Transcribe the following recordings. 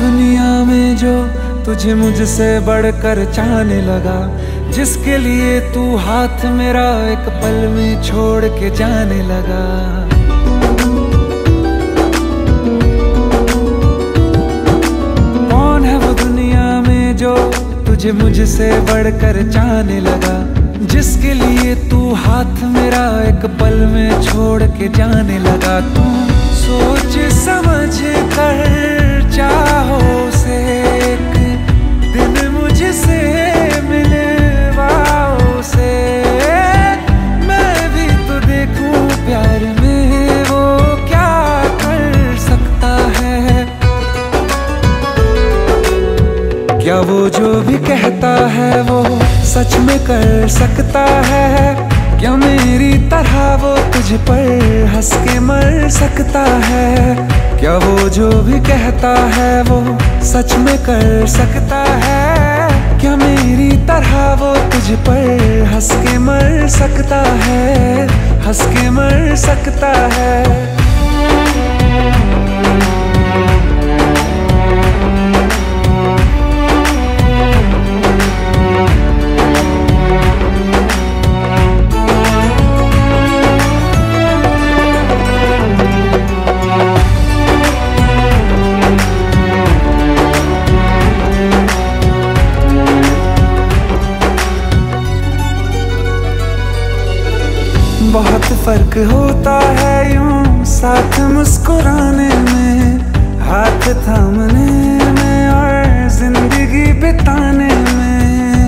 दुनिया में जो तुझे मुझसे बढ़कर चाहने लगा, जिसके लिए तू हाथ मेरा एक पल में छोड़ के जाने लगा। कौन है वो दुनिया में जो तुझे मुझसे बढ़कर चाहने लगा, जिसके लिए तू हाथ मेरा एक पल में छोड़ के जाने लगा। तू सोच समझ कर चाहो से एक दिन मुझसे मिलवाओ से, मैं भी तो देखूं प्यार में वो क्या कर सकता है। क्या वो जो भी कहता है वो सच में कर सकता है? क्या मेरी तरह वो तुझ पर हंस के मर सकता है? क्या वो जो भी कहता है वो सच में कर सकता है? क्या मेरी तरह वो तुझ पर हंस के मर सकता है? हंस के मर सकता है? बहुत फर्क होता है यूं साथ मुस्कुराने में, हाथ थामने में और जिंदगी बिताने में।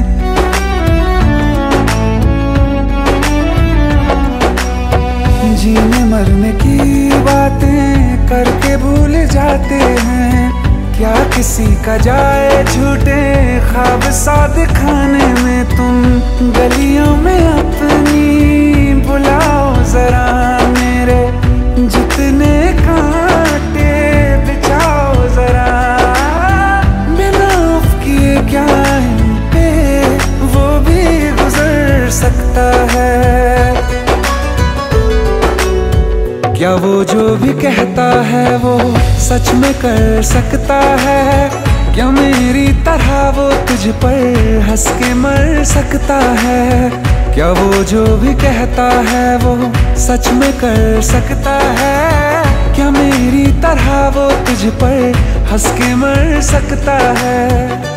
जीने मरने की बातें करके भूल जाते हैं, क्या किसी का जाए झूठे ख्वाब सा दिखाने में। तुम गलियों में अपनी बुलाओ जरा मेरे जितने कांटे बिछाओ जरा, बिना उफ किए क्या इन पे वो भी गुजर सकता है। क्या वो जो भी कहता है वो सच में कर सकता है? क्या मेरी तरह वो तुझ पर हंस के मर सकता है? क्या वो जो भी कहता है वो सच में कर सकता है? क्या मेरी तरह वो तुझ पर हंस के मर सकता है?